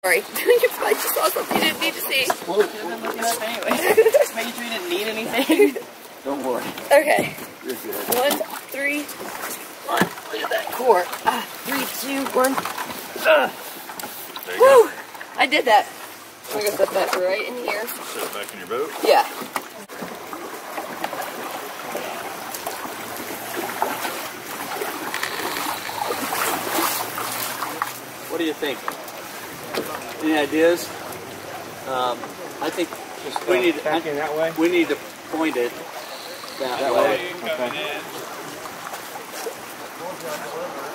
Sorry, you probably just saw something you didn't need to see. Well, you should have been looking up anyway. Just making sure you didn't need anything. Don't worry. Okay. You're good. 1, 3, 1. Look at that core. 3, 2, 1. There you Woo! go. I did that. I'm gonna set that right in here. Set it back in your boat. Yeah. What do you think? Any ideas? I think Just we need back in that way. we need to point it that way. Coming in.